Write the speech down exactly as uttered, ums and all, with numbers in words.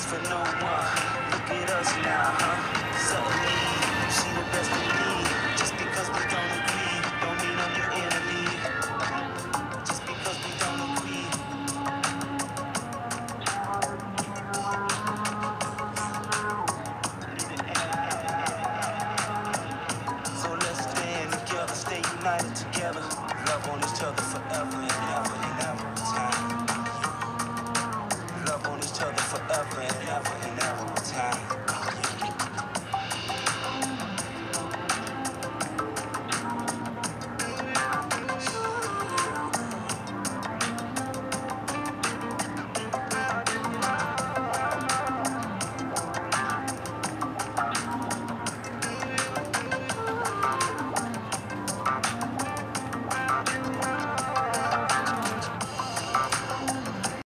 for no one. Look at us now, huh? Suddenly, you see the best in me. Just because we don't agree, don't mean I'm your enemy. Just because we don't agree. So let's stand together, stay united together. Love on each other forever and ever and ever time. Love on each other forever and ever and ever time.